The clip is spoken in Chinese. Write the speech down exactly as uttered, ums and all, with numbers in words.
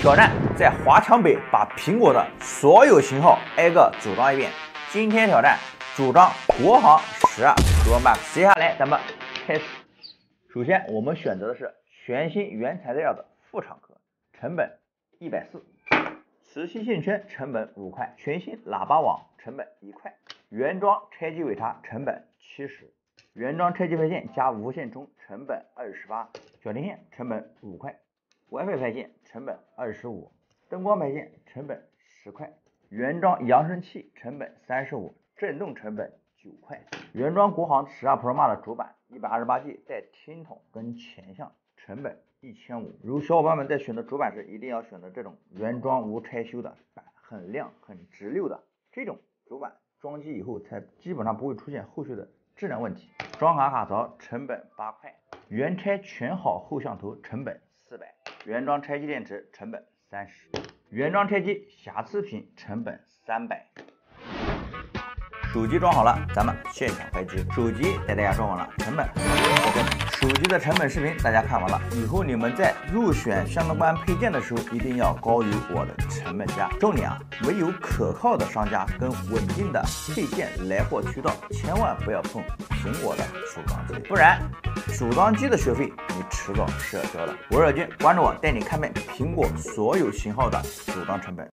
挑战在华强北把苹果的所有型号挨个组装一遍。今天挑战组装国行十二 Pro Max。接下来咱们开始。首先我们选择的是全新原材料的副厂壳，成本一百四十。磁吸线圈成本五块，全新喇叭网成本一块，原装拆机尾插成本七十，原装拆机排线加无线充成本二十八，小天线成本五块。WiFi 排线成本二十五，灯光排线成本十块，原装扬声器成本三十五，震动成本九块，原装国行十二 Pro Max 的主板一百二十八 G 带听筒跟前向，成本一千五。如小伙伴们在选择主板时，一定要选择这种原装无拆修的板，很亮很直溜的这种主板，装机以后才基本上不会出现后续的质量问题。双卡卡槽成本八块，原拆全好后像头成本四百，原装拆机电池成本三十，原装拆机瑕疵品成本三百。手机装好了，咱们现场开机。手机带大家装完了，成本手机的成本视频大家看完了，以后你们在入选相关配件的时候，一定要高于我的成本价。重点啊，唯有可靠的商家跟稳定的配件来货渠道，千万不要碰苹果的组装机，不然组装机的学费你迟早是要交的。我是老金，关注我，带你看遍苹果所有型号的组装成本。